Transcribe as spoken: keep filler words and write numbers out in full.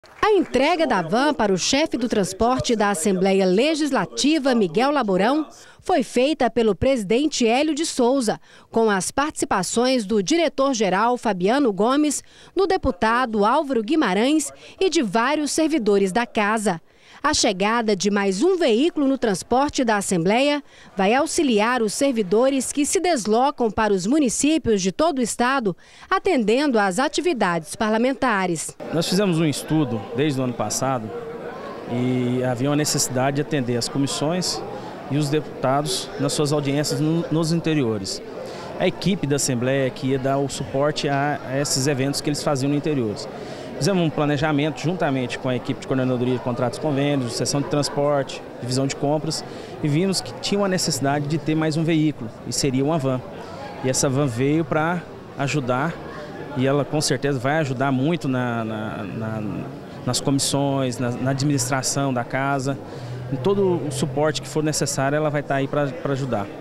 A entrega da van para o chefe do transporte da Assembleia Legislativa, Miguel Labourão, foi feita pelo presidente Hélio de Souza, com as participações do diretor-geral Fabiano Gomes, do deputado Álvaro Guimarães e de vários servidores da casa. A chegada de mais um veículo no transporte da Assembleia vai auxiliar os servidores que se deslocam para os municípios de todo o estado, atendendo às atividades parlamentares. Nós fizemos um estudo desde o ano passado e havia uma necessidade de atender as comissões e os deputados nas suas audiências no, nos interiores. A equipe da Assembleia que ia dar o suporte a, a esses eventos que eles faziam no interior. Fizemos um planejamento juntamente com a equipe de coordenadoria de contratos e convênios, seção de transporte, divisão de compras, e vimos que tinha uma necessidade de ter mais um veículo, e seria uma van. E essa van veio para ajudar, e ela com certeza vai ajudar muito na, na, na, nas comissões, na, na administração da casa, em todo o suporte que for necessário ela vai estar aí para ajudar.